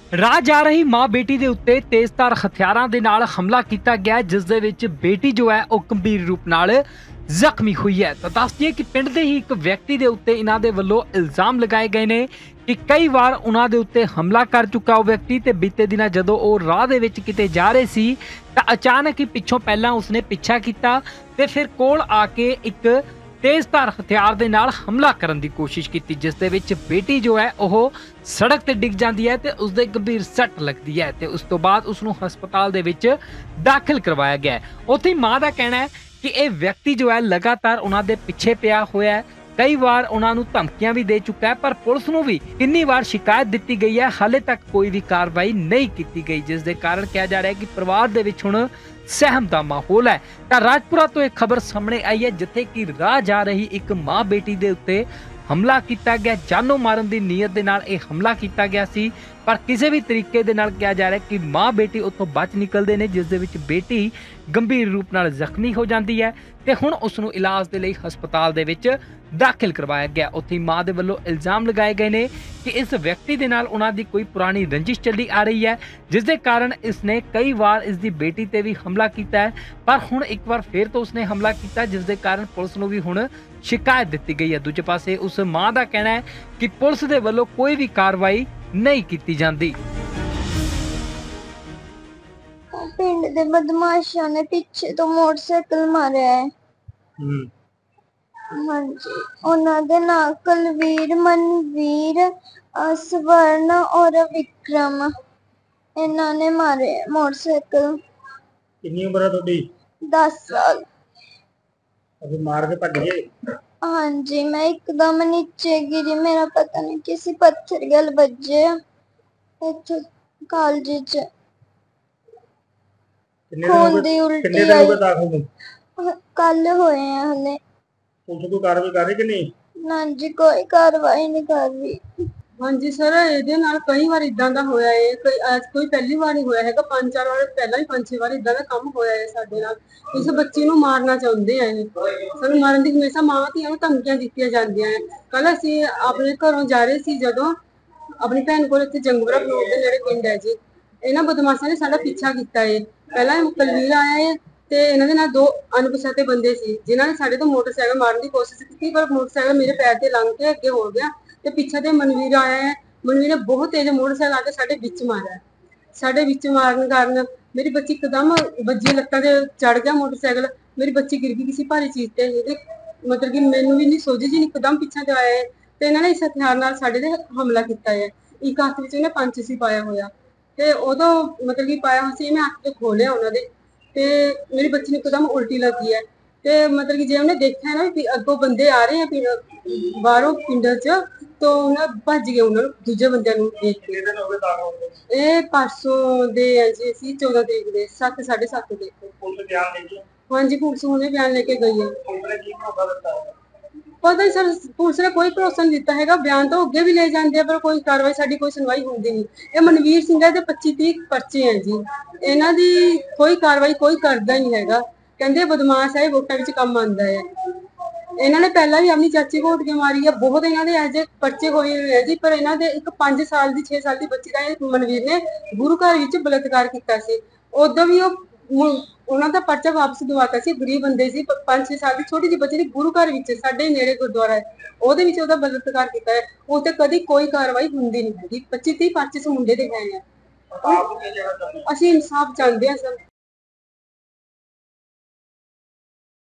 ਰਾਹ ਜਾ ਰਹੀ ਮਾਂ ਬੇਟੀ ਦੇ ਉੱਤੇ ਤੇਜ਼ਧਾਰ ਹਥਿਆਰਾਂ ਦੇ ਨਾਲ ਹਮਲਾ ਕੀਤਾ ਗਿਆ, ਜਿਸ ਦੇ ਵਿੱਚ ਬੇਟੀ ਜੋ ਹੈ ਉਹ ਗੰਭੀਰ ਰੂਪ ਨਾਲ ਜ਼ਖਮੀ ਹੋਈ ਹੈ। ਤਾਂ ਦੱਸ ਦਈਏ ਕਿ ਪਿੰਡ ਦੇ ਹੀ ਇੱਕ ਵਿਅਕਤੀ ਦੇ ਉੱਤੇ ਇਹਨਾਂ ਦੇ ਵੱਲੋਂ ਇਲਜ਼ਾਮ ਲਗਾਏ ਗਏ ਨੇ ਕਿ ਕਈ ਵਾਰ ਉਹਨਾਂ ਦੇ ਉੱਤੇ ਹਮਲਾ ਕਰ ਚੁੱਕਾ ਉਹ ਵਿਅਕਤੀ, ਤੇ ਬੀਤੇ ਦਿਨਾਂ ਜਦੋਂ ਉਹ ਰਾਹ ਦੇ ਵਿੱਚ ਕਿਤੇ ਜਾ ਰਹੇ ਸੀ ਤਾਂ ਅਚਾਨਕ ਹੀ ਪਿੱਛੋਂ ਪਹਿਲਾਂ ਉਸਨੇ ਪਿੱਛਾ ਕੀਤਾ ਤੇ ਫਿਰ ਕੋਲ ਆ ਕੇ ਇੱਕ ਤੇਜ਼ਧਾਰ ਹਥਿਆਰ ਦੇ ਨਾਲ ਹਮਲਾ ਕਰਨ ਦੀ ਕੋਸ਼ਿਸ਼ ਕੀਤੀ, ਜਿਸ ਦੇ ਵਿੱਚ ਬੇਟੀ ਜੋ ਹੈ ਉਹ ਸੜਕ ਤੇ ਡਿੱਗ ਜਾਂਦੀ ਹੈ ਤੇ ਉਸਦੇ ਗੰਭੀਰ ਸੱਟ ਲੱਗਦੀ ਹੈ ਤੇ ਉਸ ਤੋਂ ਬਾਅਦ ਉਸ ਨੂੰ ਹਸਪਤਾਲ ਦੇ ਵਿੱਚ ਦਾਖਲ ਕਰਵਾਇਆ ਗਿਆ ਹੈ। ਉੱਥੇ ਮਾਂ ਦਾ ਕਹਿਣਾ ਹੈ ਕਿ ਇਹ ਵਿਅਕਤੀ ਜੋ ਹੈ ਲਗਾਤਾਰ ਉਹਨਾਂ ਦੇ ਪਿੱਛੇ ਪਿਆ ਹੋਇਆ ਹੈ, ਕਈ ਵਾਰ ਉਹਨਾਂ ਨੂੰ ਧਮਕੀਆਂ ਵੀ ਦੇ ਚੁੱਕਾ ਹੈ, ਪਰ ਪੁਲਿਸ ਨੂੰ ਵੀ ਕਿੰਨੀ ਵਾਰ ਸ਼ਿਕਾਇਤ ਦਿੱਤੀ ਗਈ ਹੈ, ਹਾਲੇ ਤੱਕ ਕੋਈ ਵੀ ਕਾਰਵਾਈ ਨਹੀਂ ਕੀਤੀ ਗਈ, ਜਿਸ ਦੇ ਕਾਰਨ ਕਿਹਾ ਜਾ ਰਿਹਾ ਹੈ ਕਿ ਪਰਿਵਾਰ ਦੇ ਵਿੱਚ ਹੁਣ ਸਹਿਮ ਦਾ ਮਾਹੌਲ ਹੈ। ਤਾਂ ਰਾਜਪੁਰਾ ਤੋਂ ਇੱਕ ਖਬਰ ਸਾਹਮਣੇ ਆਈ ਹੈ, ਜਿੱਥੇ ਕਿ ਰਾਹ ਜਾ ਰਹੀ ਇੱਕ ਮਾਂ ਬੇਟੀ ਦੇ ਉੱਤੇ ਹਮਲਾ ਕੀਤਾ ਗਿਆ। ਜਾਨੋਂ ਮਾਰਨ ਦੀ ਨੀਅਤ ਦੇ ਨਾਲ ਇਹ ਹਮਲਾ ਕੀਤਾ ਗਿਆ ਸੀ, ਪਰ ਕਿਸੇ ਵੀ ਤਰੀਕੇ ਦੇ ਨਾਲ ਕਿਹਾ ਜਾ ਰਿਹਾ ਕਿ ਮਾਂ ਬੇਟੀ ਉੱਥੋਂ ਬਚ ਨਿਕਲਦੇ ਨੇ, ਜਿਸ ਦੇ ਵਿੱਚ ਬੇਟੀ ਗੰਭੀਰ ਰੂਪ ਨਾਲ ਜ਼ਖਮੀ ਹੋ ਜਾਂਦੀ ਹੈ ਤੇ ਹੁਣ ਉਸ ਨੂੰ ਇਲਾਜ ਦੇ ਲਈ ਹਸਪਤਾਲ ਦੇ ਵਿੱਚ ਦਾਖਲ ਕਰਵਾਇਆ ਗਿਆ। ਉੱਥੇ ਮਾਂ ਦੇ ਵੱਲੋਂ ਇਲਜ਼ਾਮ ਲਗਾਏ ਗਏ ਨੇ ਕਿ ਇਸ ਵਿਅਕਤੀ ਦੇ ਨਾਲ ਉਹਨਾਂ ਦੀ ਕੋਈ ਪੁਰਾਣੀ ਰੰਜਿਸ਼ ਚੱਲੀ ਆ ਰਹੀ ਹੈ, ਜਿਸ ਦੇ ਕਾਰਨ ਇਸ ਨੇ ਕਈ ਵਾਰ ਇਸ ਦੀ ਬੇਟੀ ਤੇ ਵੀ ਹਮਲਾ ਕੀਤਾ ਹੈ, ਪਰ ਹੁਣ ਇੱਕ ਵਾਰ ਫੇਰ ਤੋਂ ਉਸਨੇ ਹਮਲਾ ਕੀਤਾ, ਜਿਸ ਦੇ ਕਾਰਨ ਪੁਲਿਸ ਨੂੰ ਵੀ ਹੁਣ ਸ਼ਿਕਾਇਤ ਦਿੱਤੀ ਗਈ ਹੈ। ਦੂਜੇ ਪਾਸੇ ਉਸ ਮਾਂ ਦਾ ਕਹਿਣਾ ਹੈ ਕਿ ਪੁਲਿਸ ਦੇ ਵੱਲੋਂ ਕੋਈ ਵੀ ਕਾਰਵਾਈ ਨਹੀਂ ਕੀਤੀ ਜਾਂਦੀ। ਪਿੰਡ ਦੇ ਬਦਮਾਸ਼ਾਂ ਨੇ ਪਿੱਛੇ ਤੋਂ ਮੋਟਰਸਾਈਕਲ ਮਾਰਿਆ ਹੈ। ਹਾਂਜੀ, ਉਹਨਾਂ ਦੇ ਨਾਂ ਕੁਲਵੀਰ, ਮਨਵੀਰ, ਸਵਰਨ ਔਰ ਵਿਕਰਮ। ਇਹਨਾਂ ਨੇ ਮਾਰੇ ਮੋਟਰਸਾਈਕਲ। ਕਿੰਨੀ ਉਮਰ ਹੈ ਤੁਹਾਡੀ? 10 ਸਾਲ। ਅਸੀਂ ਮਾਰ ਕੇ ਭੱਜ ਗਏ? ਹਾਂਜੀ, ਮੈਂ ਇੱਕਦਮ ਨੀਚੇ ਗਿਰੀ, ਮੇਰਾ ਪਤਾ ਨਹੀਂ ਕਿਸੇ ਪੱਥਰ ਗਲ ਵੱਜੇ ਇੱਥੇ ਕਾਲਜ ਚ। ਖੂਨ ਦੀ ਉਲਟੀ ਆਈ। ਕੱਲ ਹੋਏ ਆ ਹਲੇ। ਪੁਲਿਸ ਕੋਈ ਕਾਰਵਾਈ ਕਰ ਰਹੀ ਕਿ ਨਹੀਂ? ਨਾ ਜੀ, ਕੋਈ ਕਾਰਵਾਈ ਨਹੀਂ ਕਰ ਰਹੀ। ਹਾਂਜੀ ਸਰ, ਇਹਦੇ ਨਾਲ ਕਈ ਵਾਰ ਇਦਾਂ ਦਾ ਹੋਇਆ ਹੈ। ਕੋਈ ਪਹਿਲੀ ਵਾਰ ਨਹੀਂ ਹੋਇਆ ਹੈਗਾ, 5-4 ਵਾਰ ਪਹਿਲਾਂ ਹੀ 5-6 ਵਾਰ ਇਦਾਂ ਦਾ ਕੰਮ ਹੋਇਆ ਹੈ ਸਾਡੇ ਨਾਲ। ਇਸ ਬੱਚੇ ਨੂੰ ਮਾਰਨਾ ਚਾਹੁੰਦੇ ਆ, ਸਾਨੂੰ ਮਾਰਨ ਦੀ ਹਮੇਸ਼ਾ ਮਾਵਾਂ ਧੀਆਂ ਨੂੰ ਧਮਕੀਆਂ ਦਿੱਤੀਆਂ ਜਾਂਦੀਆਂ ਹੈ। ਕੱਲ ਅਸੀਂ ਆਪਣੇ ਘਰੋਂ ਜਾ ਰਹੇ ਸੀ, ਜਦੋਂ ਆਪਣੀ ਭੈਣ ਕੋਲ ਇੱਥੇ ਜੰਗਪੁਰਾ ਫਲੋਰ ਦੇ ਨੇੜੇ ਪਿੰਡ ਹੈ ਜੀ, ਇਹਨਾਂ ਬਦਮਾਸ਼ਾਂ ਨੇ ਸਾਡਾ ਪਿੱਛਾ ਕੀਤਾ ਹੈ। ਪਹਿਲਾਂ ਕੁਲਵੀਰ ਆਇਆ ਹੈ ਤੇ ਇਹਨਾਂ ਦੇ ਨਾਲ 2 ਅਣਪਛਾਤੇ ਬੰਦੇ ਸੀ, ਜਿਨ੍ਹਾਂ ਨੇ ਸਾਡੇ ਤੋਂ ਮੋਟਰਸਾਈਕਲ ਮਾਰਨ ਦੀ ਕੋਸ਼ਿਸ਼ ਕੀਤੀ, ਪਰ ਮੋਟਰਸਾਈਕਲ ਮੇਰੇ ਪੈਰ ਤੇ ਲੰਘ ਕੇ ਅੱਗੇ ਹੋ ਗਿਆ ਤੇ ਪਿੱਛੇ ਤੇ ਮਨਵੀਰ ਆਇਆ ਹੈ। ਮਨਵੀਰ ਨੇ ਬਹੁਤ ਤੇਜ਼ ਮੋਟਰਸਾਈਕਲ ਆ ਕੇ ਸਾਡੇ ਵਿੱਚ ਮਾਰਿਆ। ਸਾਡੇ ਵਿੱਚ ਮਾਰਨ ਕਾਰਨ ਮੇਰੀ ਬੱਚੀ ਇੱਕਦਮ ਵੱਜੀ, ਲੱਤਾਂ ਤੇ ਚੜ ਗਿਆ ਮੋਟਰਸਾਈਕਲ, ਮੇਰੀ ਬੱਚੀ ਗਿਰ ਗਈ ਕਿਸੇ ਭਾਰੀ ਚੀਜ਼ ਤੇ। ਇਹਦੇ ਮਤਲਬ ਕਿ ਮੈਨੂੰ ਵੀ ਨਹੀਂ ਸੋਝੀ ਜੀ, ਇੱਕਦਮ ਪਿੱਛੇ ਤੇ ਆਇਆ ਹੈ ਤੇ ਇਹਨਾਂ ਨੇ ਇਸ ਹਥਿਆਰ ਨਾਲ ਸਾਡੇ ਤੇ ਹਮਲਾ ਕੀਤਾ ਹੈ। ਇੱਕ ਹੱਥ ਵਿੱਚ ਇਹਨੇ ਪੰਚ ਸੀ ਪਾਇਆ ਹੋਇਆ ਤੇ ਉਦੋਂ ਮਤਲਬ ਕਿ ਪਾਇਆ ਹੋਇਆ ਸੀ, ਮੈਂ ਹੱਥ ਤੇ ਖੋਲਿਆ ਉਹਨਾਂ ਦੇ ਤੇ ਮੇਰੀ ਬੱਚੀ ਨੂੰ ਇੱਕਦਮ ਉਲਟੀ ਲੱਗੀ ਹੈ ਤੇ ਮਤਲਬ ਕਿ ਜੇ ਉਹਨੇ ਦੇਖਿਆ ਨਾ ਵੀ ਅੱਗੋਂ ਬੰਦੇ ਆ ਰਹੇ ਆ ਬਾਹਰੋਂ ਪਿੰਡ ਚ, ਤਾਂ ਉਹਨਾਂ ਭੱਜ ਗਏ ਉਹਨਾਂ ਨੂੰ, ਦੂਜੇ ਬੰਦਿਆਂ ਨੂੰ ਦੇਖ ਕੇ। ਇਹ ਪਰਸੋਂ ਦੇ ਹੈ ਜੀ, ਅਸੀਂ 14 ਤਰੀਕ ਦੇ 7:30 ਦੇ। ਹਾਂਜੀ, ਪੁਲਿਸ ਹੁਣੇ ਬਿਆਨ ਲੈ ਕੇ ਗਈ ਹੈ। ਪਤਾ ਨਹੀਂ ਸਰ, ਪੁਲਿਸ ਨੇ ਕੋਈ ਭਰੋਸਾ ਨਹੀਂ ਦਿੱਤਾ ਹੈਗਾ। ਬਿਆਨ ਤਾਂ ਅੱਗੇ ਵੀ ਲੈ ਜਾਂਦੇ ਆ, ਪਰ ਕੋਈ ਕਾਰਵਾਈ, ਸਾਡੀ ਕੋਈ ਸੁਣਵਾਈ ਹੁੰਦੀ ਨਹੀਂ। ਇਹ ਮਨਵੀਰ ਸਿੰਘ ਹੈ ਤੇ 25-30 ਪਰਚੇ ਹੈ ਜੀ, ਇਹਨਾਂ ਦੀ ਕੋਈ ਕਾਰਵਾਈ ਕੋਈ ਕਰਦਾ ਨਹੀਂ ਹੈਗਾ। ਕਹਿੰਦੇ ਬਦਮਾਸ਼ ਹੈ, ਵੋਟਾਂ ਵਿੱਚ ਕੰਮ ਆਉਂਦਾ ਹੈ। ਇਹਨਾਂ ਨੇ ਪਹਿਲਾਂ ਵੀ ਆਪਣੀ ਚਾਚੀ ਘੋਟ ਕੇ ਮਾਰੀ ਹੈ, ਬਹੁਤ ਇਹਨਾਂ ਦੇ ਇਹੋ ਜਿਹੇ ਪਰਚੇ ਹੋਏ ਹੋਏ ਜੀ। ਪਰ ਇਹਨਾਂ ਦੇ ਇੱਕ 5 ਸਾਲ ਦੀ 6 ਸਾਲ ਦੀ ਬੱਚੀ ਦਾ ਮਨਵੀਰ ਨੇ ਗੁਰੂ ਘਰ ਵਿੱਚ ਬਲਾਤਕਾਰ ਕੀਤਾ ਸੀ। ਉਦੋਂ ਵੀ ਉਹਨਾਂ ਦਾ ਪਰਚਾ ਵਾਪਸ ਦਵਾਤਾ ਸੀ। ਗਰੀਬ ਬੰਦੇ ਸੀ, 5-6 ਸਾਲ ਦੀ ਛੋਟੀ ਜਿਹੀ ਬੱਚੀ ਦੀ ਗੁਰੂ ਘਰ ਵਿੱਚ, ਸਾਡੇ ਨੇੜੇ ਗੁਰਦੁਆਰਾ ਹੈ, ਉਹਦੇ ਵਿੱਚ ਉਹਦਾ ਬਲਾਤਕਾਰ ਕੀਤਾ ਹੈ। ਉਹ ਤੇ ਕਦੀ ਕੋਈ ਕਾਰਵਾਈ ਹੁੰਦੀ ਨਹੀਂ ਹੈਗੀ। 25-30 ਪਰਚੇ ਮੁੰਡੇ ਦੇ ਹੈ। ਅਸੀਂ ਇਨਸਾਫ ਚਾਹੁੰਦੇ ਹਾਂ ਸਰ।